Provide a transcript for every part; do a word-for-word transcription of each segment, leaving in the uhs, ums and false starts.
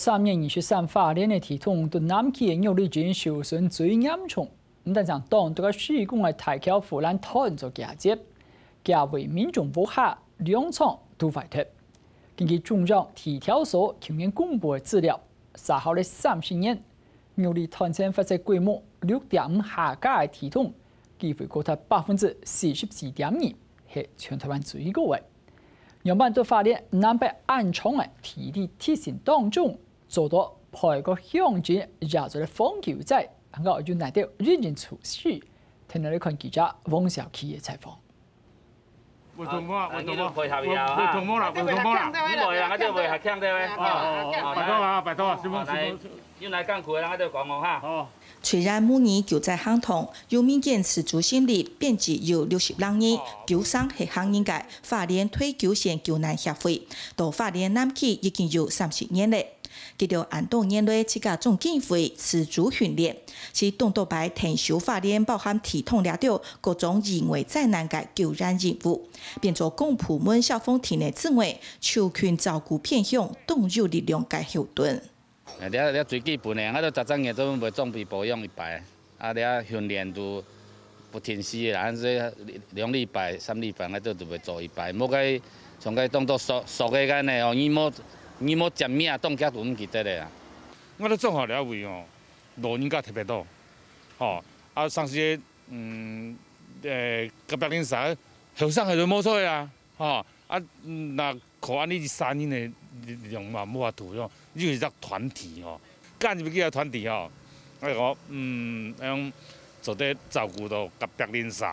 三年二十三法年的体统对南期的肉类菌受损最严重，唔但将当对个施工的大桥腐烂团做夹接，加为民众无下两场都坏脱。根据中央体调所去年公布的资料，三号的三十年，肉类团产发射规模六点五下架的体统，几乎高达百分之四十四点二，是全台湾最高的。杨板对法律南北暗冲的体力提醒当中，做到配个乡镇也做了风球仔，能够用来到认真处事。听到你看记者汪小琪的采访。 袂同摸，袂同摸， 配合以後袂同摸啦，袂同摸啦。 你袂人，我就袂合強的喂。 哦，拜託啊，拜託啊，師傅，師傅。 要來艱苦的，我就講我哈。哦。 雖然每年救災行動有民間持續性力編輯有六十兩年，救傷係行業界花蓮退休線救難協會到花蓮南期已經有三十年嘞。佢條安東年內自家總經費持續訓練，是東道牌天修花蓮包含體統了掉各種人為災難嘅救援任務，變做公部門消防體內職位，求群照顧偏鄉，動用力量嘅後盾。 你你最基本的，我都十幾年都袂裝備保養一擺，啊你訓練都不停息啦，所以兩禮拜、三禮拜我都都袂做一擺，冇該從該當到熟熟嘅間呢，哦，你冇你冇食咩當家都唔記得咧啊。 我都種好了位哦，老人家特別多，哦，啊上次嗯誒隔壁鄰舍後生係都冇錯啊，哦啊那靠安尼三年的力量嘛冇法度咯。因為一個團體吼，幹入去個團體吼，我講嗯，樣做得照顧到隔壁鄰舍。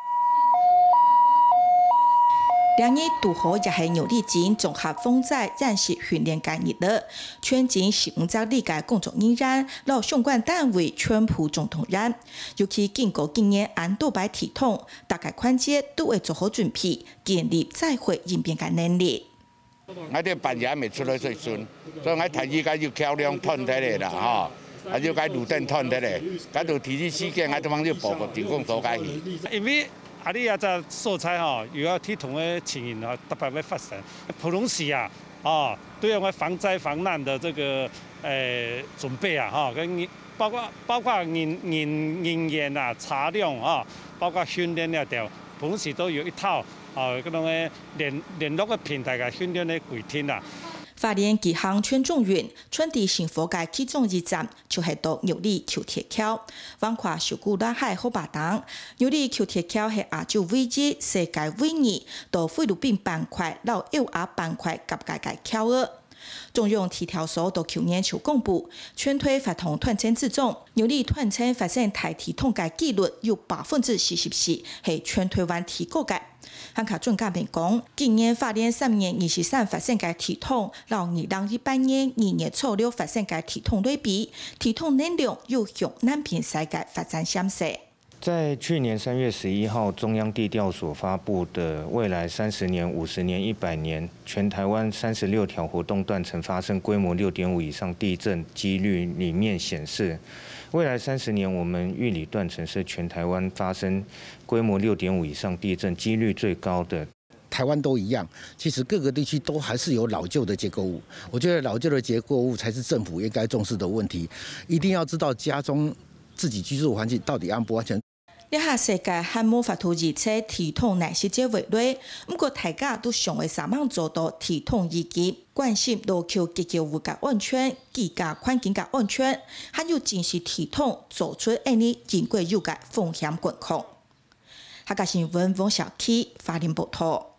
兩日拄好也係牛力金綜合風災演習訓練間日了，全境十五隻理解工作人員，老相關單位全部總同仁，尤其經過今年安多擺體統，大概環節都會做好準備，建立災害應變嘅能力。 我哋半夜未出來最順，所以我提議解要橋梁吞起嚟啦，嚇，啊要解路燈吞起嚟，解到提示事件，我都往呢報告電工所解去。 因為啊，你啊只素材吼，又有體統嘅情形啊，特別會發生。普通時啊，哦，對我們防災防難的這個誒、呃、準備啊，哈，跟包括包括人人人員啊、車輛啊，包括訓練了掉，普通時都有一套。哦，嗰種嘅聯聯絡嘅平台嘅訓練嘅規定啦。 花蓮吉行全中運，春地幸福街其中一站就係到牛里橋鐵橋，橫跨小古拉海好巴檔。牛里橋鐵橋係亞洲唯一、世界唯二到菲律賓板塊、老歐亞板塊夾界嘅橋兒。中央體調所到去年就公布，全推發通團產之中，牛里團產發生大體統計記錄有百分之四十四係全台灣提高嘅。韓卡專家評講，今年花蓮三年二十三發生嘅體統，老二零一八年二月初六發生嘅體統類比，體統能量又向南邊世界發展相似。 在去年三月十一號，中央地調所發布的未來三十年、五十年、一百年全台灣三十六條活動斷層發生規模六點五以上地震幾率裡面顯示，未來三十年我們玉里斷層是全台灣發生規模六點五以上地震幾率最高的。 台灣都一樣，其實各個地區都還是有老舊的結構物。我覺得老舊的結構物才是政府應該重視的問題，一定要知道家中自己居住環境到底安不安全。 一下世界還無法度預測體統哪些隻為類，不過大家都想為三萬做到體統以及關心路橋結構物嘅安全、居家環境嘅安全，還有正視體統做出呢啲隱貴有嘅風險管控。客家新聞汪小琪，花蓮報道。